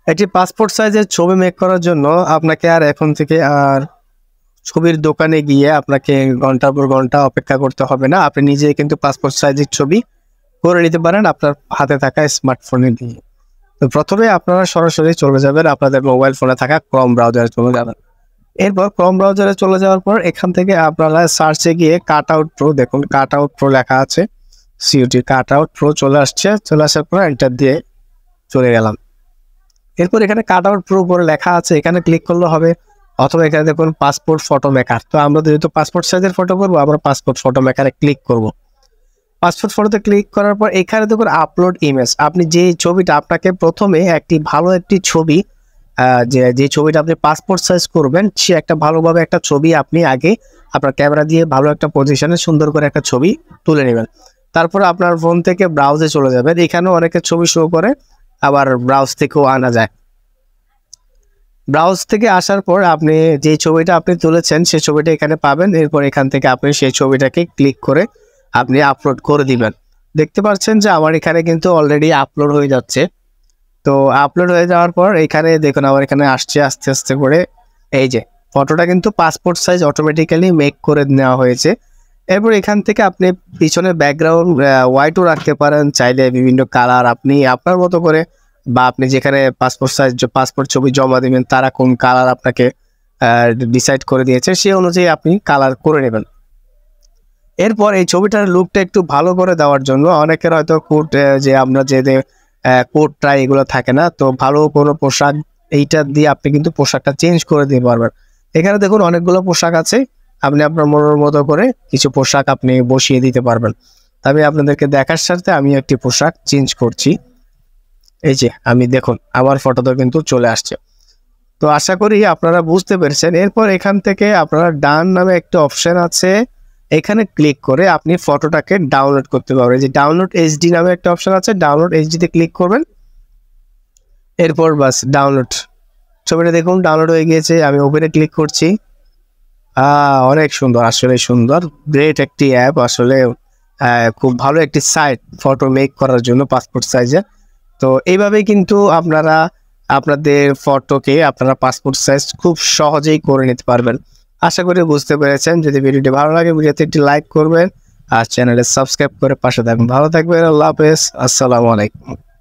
একটি পাসপোর্ট সাইজের ছবি মেক করার জন্য আপনাকে আর এখন থেকে আর ছবির দোকানে গিয়ে আপনাকে ঘন্টার পর ঘন্টা অপেক্ষা করতে হবে না। আপনি নিজেই কিন্তু পাসপোর্ট সাইজের ছবি করে নিতে পারেন আপনার হাতে থাকা স্মার্টফোনে দিয়ে। তো প্রথমে আপনারা সরাসরি চলে যাবেন আপনাদের মোবাইল ফোনে থাকা ক্রোম ব্রাউজারে চলে যাবেন। এরপর ক্রোম ব্রাউজারে চলে যাওয়ার পর এখান থেকে আপনারা সার্চে গিয়ে কাট আউট প্রো, দেখুন কাট আউট প্রো লেখা আছে, সিইউটি কাট আউট প্রো চলে আসছে। চলে আসার পর এন্টার দিয়ে চলে গেলাম। এরপর এখানে কাট আউট প্রো করে লেখা আছে, এখানে ক্লিক করলে হবে, অথবা এখানে দেখুন পাসপোর্ট ফটো মেকার। তো আমরা যেহেতু পাসপোর্ট সাইজের ফটো করবো, আমরা পাসপোর্ট ফটো মেকারে ক্লিক করব। পাসপোর্ট ফটোতে ক্লিক করার পর এখানে দেখুন আপলোড ইমেজ। আপনি যে ছবিটা, আপনাকে প্রথমে একটি ভালো একটি ছবি, যে ছবিটা আপনি পাসপোর্ট সাইজ করবেন, সে একটা ভালোভাবে একটা ছবি আপনি আগে আপনার ক্যামেরা দিয়ে ভালো একটা পজিশনে সুন্দর করে একটা ছবি তুলে নেবেন। তারপর আপনার ফোন থেকে ব্রাউজে চলে যাবেন। এখানেও অনেকের ছবি শো করে, আবার ব্রাউজ থেকেও আনা যায়। ব্রাউজ থেকে আসার পর আপনি যে ছবিটা আপনি তুলেছেন সেই ছবিটা এখানে পাবেন। এরপর এখান থেকে আপনি সেই ছবিটাকে ক্লিক করে আপনি আপলোড করে দিবেন। দেখতে পাচ্ছেন যে আমার এখানে কিন্তু অলরেডি আপলোড হয়ে যাচ্ছে। তো আপলোড হয়ে যাওয়ার পর এখানে দেখুন আমার এখানে আসছে আস্তে আস্তে করে, এই যে ফটোটা কিন্তু পাসপোর্ট সাইজ অটোমেটিক্যালি মেক করে নেওয়া হয়েছে। এরপর এখান থেকে আপনি পিছনে ব্যাকগ্রাউন্ড হোয়াইটও রাখতে পারেন, চাইলে বিভিন্ন কালার আপনি আপনার মতো করে, বা আপনি যেখানে পাসপোর্ট সাইজ পাসপোর্ট ছবি জমা দিবেন তারা কোন কালার আপনাকে ডিসাইড করে দিয়েছে সেই অনুযায়ী আপনি কালার করে নেবেন। এরপর এই ছবিটার লুকটা একটু ভালো করে দেওয়ার জন্য অনেকের হয়তো কোট, যে আমরা যে কোট টাই এগুলো থাকে না, তো ভালো কোনো পোশাক এইটা দিয়ে আপনি কিন্তু পোশাকটা চেঞ্জ করে দিতে পারবেন। এখানে দেখুন অনেকগুলো পোশাক আছে, আপনি আপনার মনের মতো করে কিছু পোশাক আপনি বসিয়ে দিতে পারবেন। আমি আপনাদেরকে দেখার সাথে আমি একটি পোশাক চেঞ্জ করছি। এই যে আমি দেখুন আমার ফটোতে কিন্তু চলে আসছে। তো আশা করি আপনারা বুঝতে পেরেছেন। এরপর এখান থেকে আপনারা ডান নামে একটা অপশন আছে, এখানে ক্লিক করে আপনি ফটোটাকে ডাউনলোড করতে পারবেন। যে ডাউনলোড এইচডি নামে একটা অপশন আছে, ডাউনলোড এইচডিতে ক্লিক করবেন। এরপর বাস ডাউনলোড, ছবিটা দেখুন ডাউনলোড হয়ে গিয়েছে। আমি ওপেনে ক্লিক করছি। অনেক সুন্দর, আসলে সুন্দর, গ্রেট একটি অ্যাপ আসলে। খুব ভালো একটি সাইট ফটো মেক করার জন্য পাসপোর্ট সাইজে। তো এইভাবেই কিন্তু আপনারা আপনাদের ফটোকে আপনারা পাসপোর্ট সাইজ খুব সহজেই করে নিতে পারবেন। আশা করি বুঝতে পেরেছেন। যদি ভিডিওটি ভালো লাগে ভিডিওতে একটি লাইক করবেন আর চ্যানেলে সাবস্ক্রাইব করে পাশে থাকবেন। ভালো থাকবেন, আল্লাহ হাফেজ, আসসালামু আলাইকুম।